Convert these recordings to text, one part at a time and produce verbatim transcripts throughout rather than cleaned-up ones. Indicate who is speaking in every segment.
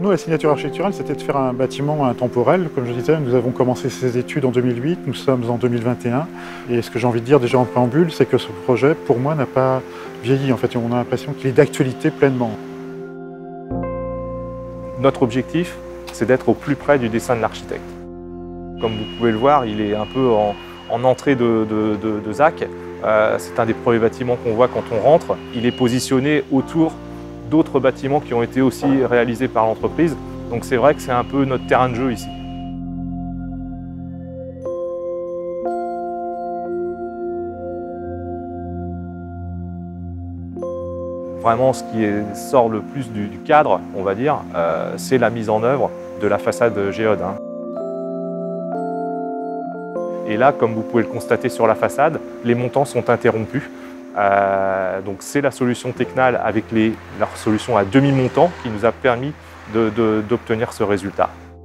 Speaker 1: Pour nous, la signature architecturale, c'était de faire un bâtiment intemporel. Comme je disais, nous avons commencé ces études en deux mille huit, nous sommes en deux mille vingt et un. Et ce que j'ai envie de dire déjà en préambule, c'est que ce projet, pour moi, n'a pas vieilli. En fait, on a l'impression qu'il est d'actualité pleinement.
Speaker 2: Notre objectif, c'est d'être au plus près du dessin de l'architecte. Comme vous pouvez le voir, il est un peu en, en entrée de, de, de, de Z A C. Euh, c'est un des premiers bâtiments qu'on voit quand on rentre. Il est positionné autour d'autres bâtiments qui ont été aussi réalisés par l'entreprise. Donc c'est vrai que c'est un peu notre terrain de jeu ici. Vraiment, ce qui est, sort le plus du, du cadre, on va dire, euh, c'est la mise en œuvre de la façade géode. Hein. Et là, comme vous pouvez le constater sur la façade, les montants sont interrompus. Euh, donc c'est la solution Tecnal avec les, leur solution à demi-montant qui nous a permis de, de, d'obtenir ce résultat.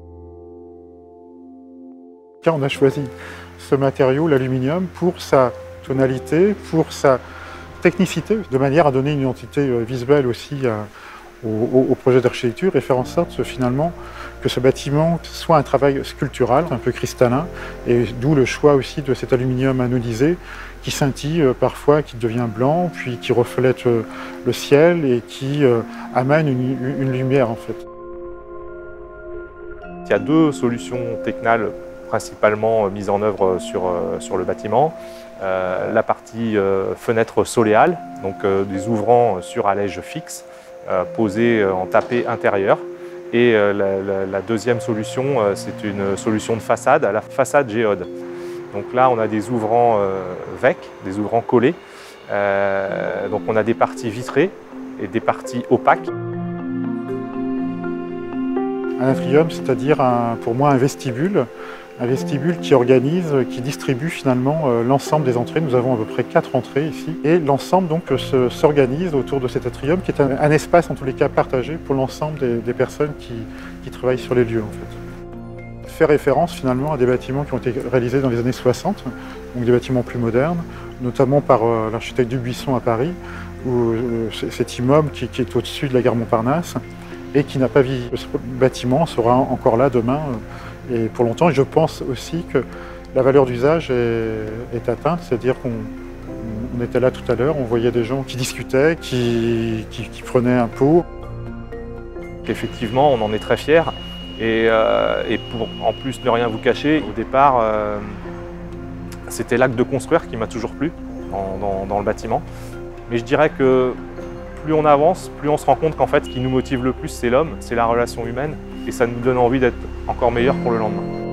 Speaker 1: On a choisi ce matériau, l'aluminium, pour sa tonalité, pour sa technicité, de manière à donner une identité visuelle aussi à, au, au projet d'architecture et faire en sorte finalement que ce bâtiment soit un travail sculptural, un peu cristallin, et d'où le choix aussi de cet aluminium anodisé qui scintille parfois, qui devient blanc, puis qui reflète le ciel et qui amène une, une lumière en fait.
Speaker 2: Il y a deux solutions Tecnal principalement mises en œuvre sur, sur le bâtiment. Euh, la partie euh, fenêtre soléale, donc euh, des ouvrants sur allège fixe, euh, posés en tapé intérieur. Et euh, la, la, la deuxième solution, euh, c'est une solution de façade à la façade géode. Donc là, on a des ouvrants euh, V E C, des ouvrants collés. Euh, donc on a des parties vitrées et des parties opaques.
Speaker 1: Un atrium, c'est-à-dire un, pour moi un vestibule, un vestibule qui organise, qui distribue finalement euh, l'ensemble des entrées. Nous avons à peu près quatre entrées ici. Et l'ensemble donc s'organise autour de cet atrium qui est un, un espace en tous les cas partagé pour l'ensemble des, des personnes qui, qui travaillent sur les lieux en fait. Fait référence finalement à des bâtiments qui ont été réalisés dans les années soixante, donc des bâtiments plus modernes, notamment par euh, l'architecte Dubuisson à Paris, où euh, cet immeuble qui, qui est au-dessus de la gare Montparnasse et qui n'a pas vieilli. Ce bâtiment sera encore là demain et pour longtemps. Et je pense aussi que la valeur d'usage est, est atteinte, c'est-à-dire qu'on on était là tout à l'heure, on voyait des gens qui discutaient, qui, qui, qui prenaient un pot.
Speaker 2: Effectivement, on en est très fiers. Et, euh, et pour en plus ne rien vous cacher, au départ, euh, c'était l'acte de construire qui m'a toujours plu dans, dans, dans le bâtiment. Mais je dirais que plus on avance, plus on se rend compte qu'en fait, ce qui nous motive le plus, c'est l'homme, c'est la relation humaine. Et ça nous donne envie d'être encore meilleurs pour le lendemain.